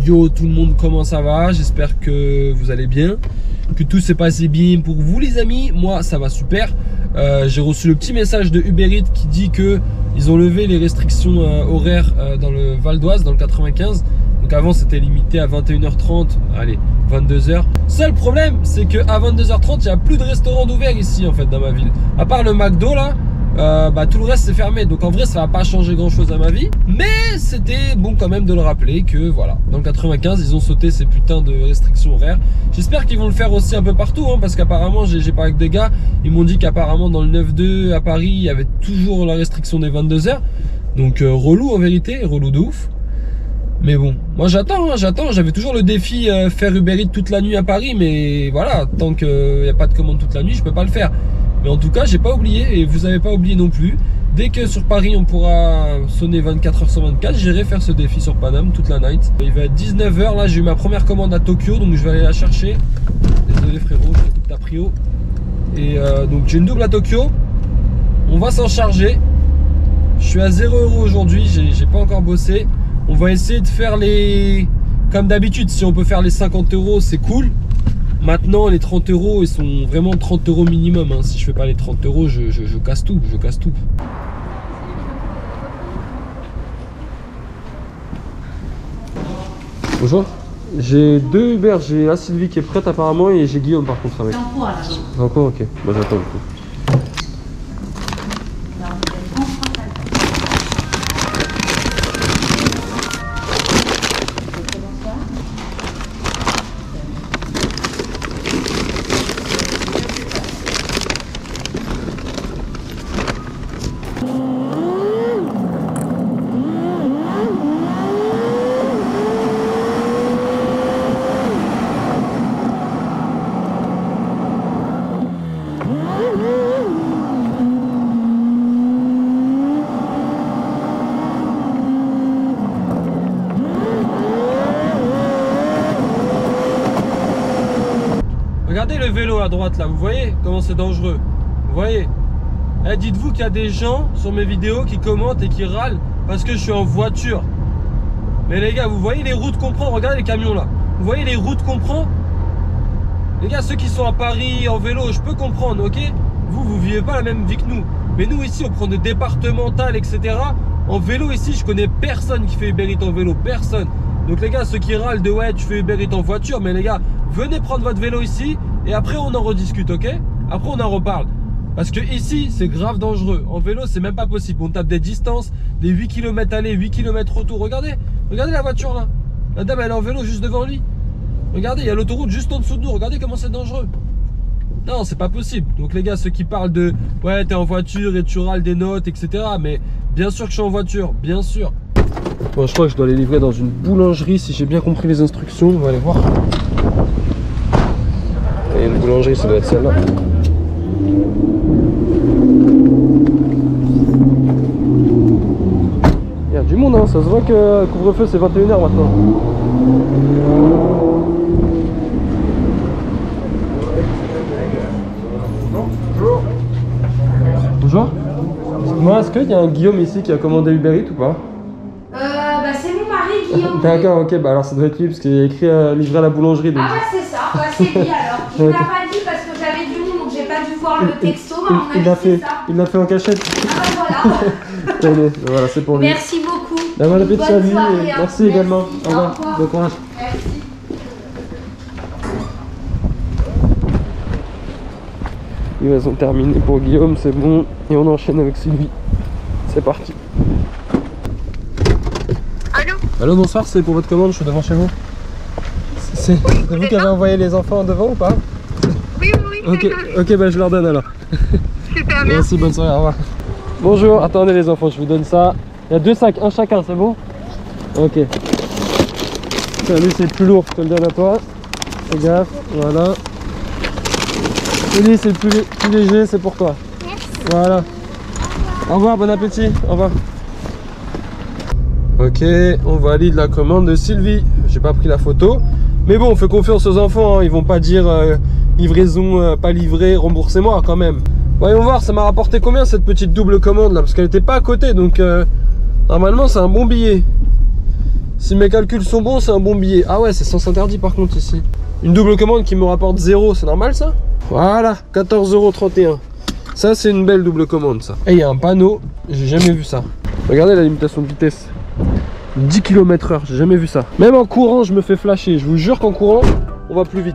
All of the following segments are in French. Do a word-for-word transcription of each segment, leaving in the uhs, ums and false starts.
Yo tout le monde, comment ça va? J'espère que vous allez bien, que tout s'est passé bien pour vous les amis. Moi ça va super. euh, J'ai reçu le petit message de Uber Eats qui dit que ils ont levé les restrictions euh, horaires euh, dans le Val d'Oise, dans le quatre-vingt-quinze. Donc avant c'était limité à vingt et une heures trente, allez vingt-deux heures. Seul problème c'est que à vingt-deux heures trente il n'y a plus de restaurants d'ouvert ici en fait dans ma ville. À part le McDo là, euh, bah, tout le reste c'est fermé. Donc en vrai ça va pas changer grand chose à ma vie. Mais c'était bon quand même de le rappeler que voilà, dans le quatre-vingt-quinze ils ont sauté ces putains de restrictions horaires. J'espère qu'ils vont le faire aussi un peu partout hein, parce qu'apparemment j'ai parlé avec des gars, ils m'ont dit qu'apparemment dans le neuf deux à Paris il y avait toujours la restriction des vingt-deux heures. Donc euh, relou en vérité, relou de ouf. Mais bon, moi j'attends, hein, j'attends. J'avais toujours le défi euh, faire Uber Eats toute la nuit à Paris, mais voilà, tant qu'il n'y a pas de commande toute la nuit, je peux pas le faire. Mais en tout cas, j'ai pas oublié et vous avez pas oublié non plus. Dès que sur Paris on pourra sonner vingt-quatre heures sur vingt-quatre, j'irai faire ce défi sur Paname toute la night. Il va être dix-neuf heures, là j'ai eu ma première commande à Tokyo, donc je vais aller la chercher. Désolé frérot, je coupe ta prio. Et euh, donc j'ai une double à Tokyo. On va s'en charger. Je suis à zéro euro aujourd'hui, j'ai pas encore bossé. On va essayer de faire les... Comme d'habitude, si on peut faire les cinquante euros, c'est cool. Maintenant, les trente euros, ils sont vraiment trente euros minimum. Hein. Si je fais pas les trente euros, je, je, je casse tout. Je casse tout. Bonjour. J'ai deux Uber. J'ai la Sylvie qui est prête apparemment et j'ai Guillaume par contre avec. C'est en cours là. C'est en cours, ok. Bah, j'attends du coup. Regardez le vélo à droite là, vous voyez comment c'est dangereux. Vous voyez, eh, dites-vous qu'il y a des gens sur mes vidéos qui commentent et qui râlent parce que je suis en voiture. Mais les gars, vous voyez les routes qu'on prend, regardez les camions là. Vous voyez les routes qu'on prend. Les gars, ceux qui sont à Paris en vélo, je peux comprendre, ok. Vous, vous vivez pas la même vie que nous. Mais nous ici, on prend de départemental, et cetera. En vélo ici, je connais personne qui fait Uber Eats en vélo, personne. Donc les gars, ceux qui râlent de ouais, tu fais Uber Eats en voiture, mais les gars, venez prendre votre vélo ici et après on en rediscute, ok? Après on en reparle. Parce que ici, c'est grave dangereux. En vélo, c'est même pas possible. On tape des distances, des huit kilomètres aller, huit kilomètres retour. Regardez, regardez la voiture là. La dame, elle est en vélo juste devant lui. Regardez, il y a l'autoroute juste en dessous de nous. Regardez comment c'est dangereux. Non, c'est pas possible. Donc les gars, ceux qui parlent de ouais, t'es en voiture et tu râles des notes, et cetera. Mais bien sûr que je suis en voiture, bien sûr. Bon, je crois que je dois les livrer dans une boulangerie si j'ai bien compris les instructions. On va aller voir. Et une boulangerie, ça doit être celle-là. Il y a du monde, hein. Ça se voit que le couvre-feu c'est vingt et une heures maintenant. Bonjour. Bonjour. Dites-moi, est-ce qu'il y a un Guillaume ici qui a commandé Uber Eats ou pas? Euh, bah c'est mon mari Guillaume. D'accord, ok, bah alors ça doit être lui parce qu'il y a écrit euh, livrer à la boulangerie. Donc... Ah bah c'est ça, bah c'est lui alors. Je ne l'ai pas dit parce que j'avais du monde donc j'ai pas dû voir le texto, mais on il l'a a fait, ça. il l'a fait en cachette. Ah bah voilà. Allez, voilà, c'est pour lui. Merci beaucoup. La bonne appétit à lui. Soirée, Merci, hein. merci également. Au revoir. Au revoir. Bon courage. Merci. Livraison terminée pour Guillaume, c'est bon. Et on enchaîne avec Sylvie. C'est parti. Allô? Allô, bonsoir, c'est pour votre commande, je suis devant chez vous. C'est vous, vous qui avez envoyé les enfants devant ou pas? Oui, oui, oui. Ok, ok, bah je leur donne alors. Super, merci. Merci, bonne soirée, au revoir. Bonjour, attendez les enfants, je vous donne ça. Il y a deux sacs, un chacun, c'est bon? Ok. Ça, lui c'est le plus lourd, je te le donne à toi. Fais gaffe, voilà. Et lui c'est le plus, plus léger, c'est pour toi. Merci. Voilà. Au revoir, bon appétit, au revoir. Ok, on valide la commande de Sylvie. J'ai pas pris la photo. Mais bon, on fait confiance aux enfants, hein. Ils vont pas dire euh, livraison, euh, pas livré, remboursez-moi quand même. Voyons voir, ça m'a rapporté combien cette petite double commande là? Parce qu'elle était pas à côté, donc euh, normalement c'est un bon billet. Si mes calculs sont bons, c'est un bon billet. Ah ouais, c'est sens interdit par contre ici. Une double commande qui me rapporte zéro, c'est normal ça? Voilà, quatorze euros trente et un. Ça, c'est une belle double commande ça. Et il y a un panneau, j'ai jamais vu ça. Regardez la limitation de vitesse. dix kilomètres heure, j'ai jamais vu ça. Même en courant, je me fais flasher. Je vous jure qu'en courant, on va plus vite.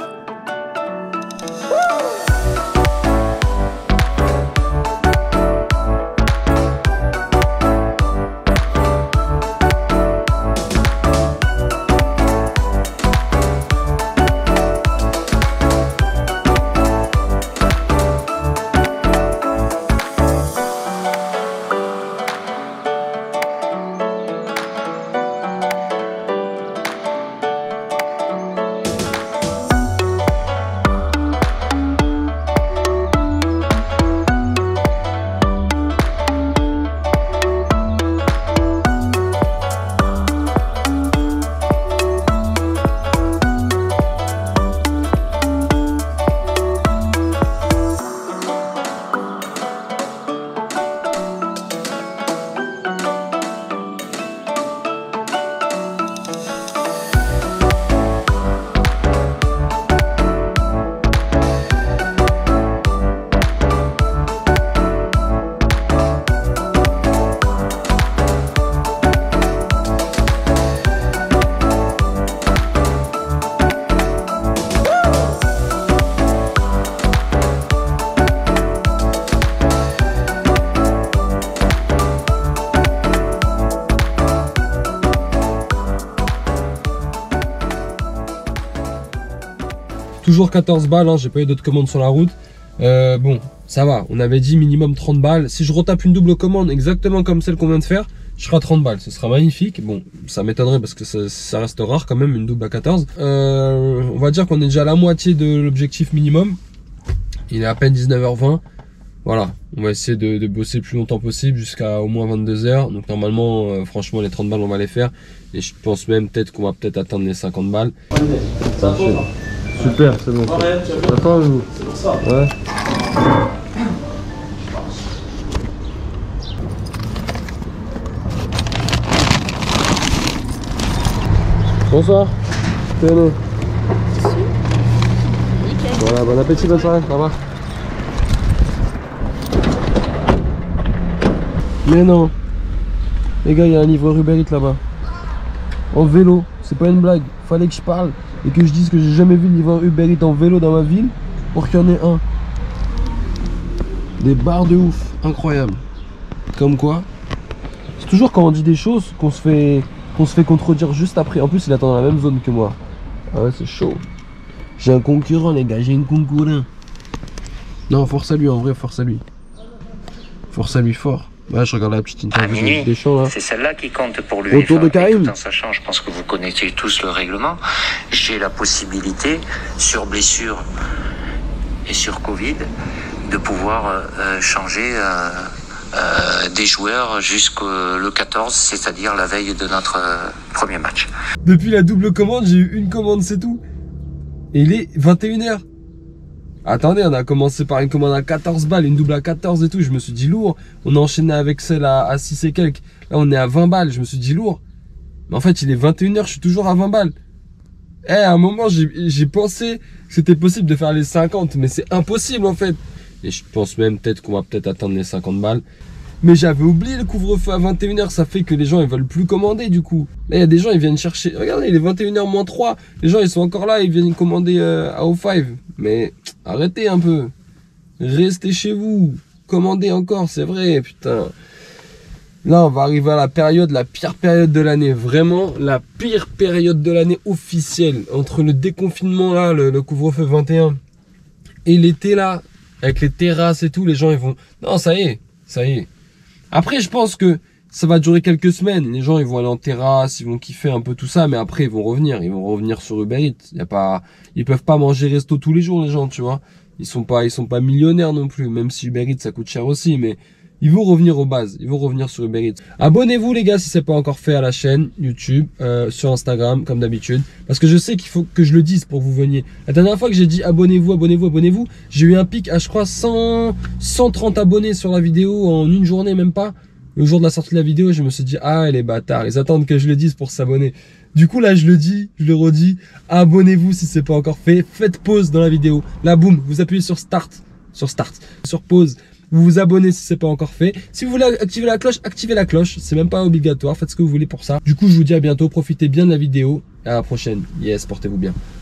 Toujours quatorze balles, hein, j'ai pas eu d'autres commandes sur la route. Euh, bon, ça va, on avait dit minimum trente balles. Si je retape une double commande exactement comme celle qu'on vient de faire, je serai à trente balles, ce sera magnifique. Bon, ça m'étonnerait parce que ça, ça reste rare quand même, une double à quatorze. Euh, on va dire qu'on est déjà à la moitié de l'objectif minimum. Il est à peine dix-neuf heures vingt. Voilà, on va essayer de, de bosser le plus longtemps possible jusqu'à au moins vingt-deux heures. Donc normalement, euh, franchement, les trente balles, on va les faire. Et je pense même peut-être qu'on va peut-être atteindre les cinquante balles. Ça, super, c'est bon. Attends, vous. C'est pour ça. Ouais. Bonsoir. Tenez. Voilà, bon appétit, bonne soirée. Au revoir. Mais non. Les gars, il y a un livreur Uber Eats là-bas. En vélo. C'est pas une blague. Fallait que je parle et que je dise que j'ai jamais vu de livreur Uber Eats en vélo dans ma ville pour qu'il y en ait un. Des barres de ouf. Incroyable. Comme quoi. C'est toujours quand on dit des choses qu'on se fait qu'on se fait contredire juste après. En plus, il attend dans la même zone que moi. Ah ouais, c'est chaud. J'ai un concurrent, les gars. J'ai un concurrent. Non, force à lui, en vrai, force à lui. Force à lui fort. Ouais, je regarde la petite interview de Deschamps là. C'est celle-là qui compte pour l'UEFA. Autour de Karim. Tout en sachant, je pense que vous connaissez tous le règlement. J'ai la possibilité, sur blessure et sur Covid, de pouvoir euh, changer euh, euh, des joueurs jusqu'au le quatorze, c'est-à-dire la veille de notre euh, premier match. Depuis la double commande, j'ai eu une commande, c'est tout. Et il est vingt et une heures. Attendez, on a commencé par une commande à quatorze balles, une double à quatorze et tout. Je me suis dit lourd. On a enchaîné avec celle à, à six et quelques. Là, on est à vingt balles. Je me suis dit lourd. Mais en fait, il est vingt et une heures. Je suis toujours à vingt balles. Eh, à un moment, j'ai pensé que c'était possible de faire les cinquante. Mais c'est impossible en fait. Et je pense même peut-être qu'on va peut-être atteindre les cinquante balles. Mais j'avais oublié le couvre-feu à vingt et une heures. Ça fait que les gens, ils veulent plus commander du coup. Là, il y a des gens, ils viennent chercher. Regardez, il est vingt et une heures moins trois. Les gens, ils sont encore là. Ils viennent commander euh, à O cinq. Mais arrêtez un peu. Restez chez vous. Commandez encore, c'est vrai, putain. Là, on va arriver à la période, la pire période de l'année. Vraiment, la pire période de l'année officielle. Entre le déconfinement, là, le, le couvre-feu vingt et un, et l'été, là, avec les terrasses et tout, les gens, ils vont... Non, ça y est, ça y est. Après, je pense que ça va durer quelques semaines. Les gens, ils vont aller en terrasse, ils vont kiffer un peu tout ça, mais après, ils vont revenir. Ils vont revenir sur Uber Eats. Y a pas, ils peuvent pas manger resto tous les jours, les gens, tu vois. Ils sont pas, ils sont pas millionnaires non plus, même si Uber Eats, ça coûte cher aussi, mais ils vont revenir aux bases. Ils vont revenir sur Uber Eats. Abonnez-vous, les gars, si c'est pas encore fait à la chaîne YouTube, euh, sur Instagram, comme d'habitude. Parce que je sais qu'il faut que je le dise pour que vous veniez. La dernière fois que j'ai dit abonnez-vous, abonnez-vous, abonnez-vous, j'ai eu un pic à, je crois, cent, cent trente abonnés sur la vidéo en une journée, même pas. Le jour de la sortie de la vidéo, je me suis dit, ah, les bâtards, ils attendent que je le dise pour s'abonner. Du coup, là, je le dis, je le redis, abonnez-vous si c'est pas encore fait. Faites pause dans la vidéo. Là, boum, vous appuyez sur Start, sur Start, sur pause. Vous vous abonnez si c'est pas encore fait. Si vous voulez activer la cloche, activez la cloche. C'est même pas obligatoire. Faites ce que vous voulez pour ça. Du coup, je vous dis à bientôt. Profitez bien de la vidéo. À la prochaine. Yes, portez-vous bien.